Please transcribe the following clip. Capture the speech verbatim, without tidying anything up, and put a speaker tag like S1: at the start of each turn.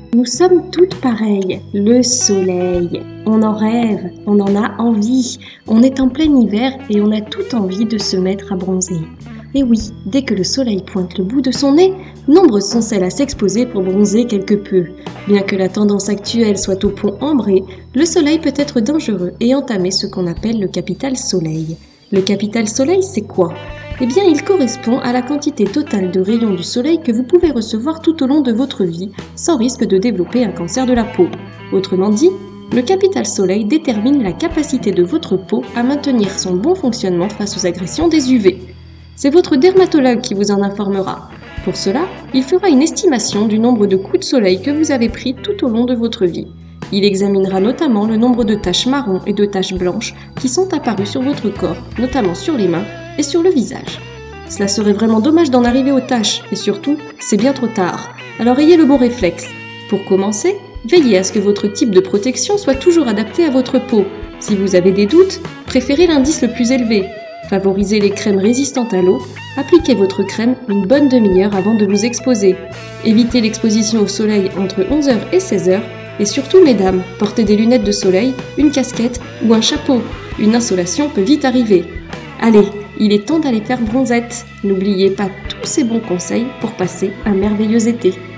S1: Nous sommes toutes pareilles, le soleil. On en rêve, on en a envie. On est en plein hiver et on a toute envie de se mettre à bronzer. Et oui, dès que le soleil pointe le bout de son nez, nombreuses sont celles à s'exposer pour bronzer quelque peu. Bien que la tendance actuelle soit au point ambré, le soleil peut être dangereux et entamer ce qu'on appelle le capital soleil. Le capital soleil, c'est quoi ? Eh bien, il correspond à la quantité totale de rayons du soleil que vous pouvez recevoir tout au long de votre vie, sans risque de développer un cancer de la peau. Autrement dit, le capital soleil détermine la capacité de votre peau à maintenir son bon fonctionnement face aux agressions des U V. C'est votre dermatologue qui vous en informera. Pour cela, il fera une estimation du nombre de coups de soleil que vous avez pris tout au long de votre vie. Il examinera notamment le nombre de taches marron et de taches blanches qui sont apparues sur votre corps, notamment sur les mains et sur le visage. Cela serait vraiment dommage d'en arriver aux taches, et surtout, c'est bien trop tard. Alors ayez le bon réflexe. Pour commencer, veillez à ce que votre type de protection soit toujours adapté à votre peau. Si vous avez des doutes, préférez l'indice le plus élevé. Favorisez les crèmes résistantes à l'eau. Appliquez votre crème une bonne demi-heure avant de vous exposer. Évitez l'exposition au soleil entre onze heures et seize heures. Et surtout, mesdames, portez des lunettes de soleil, une casquette ou un chapeau. Une insolation peut vite arriver. Allez, il est temps d'aller faire bronzette. N'oubliez pas tous ces bons conseils pour passer un merveilleux été.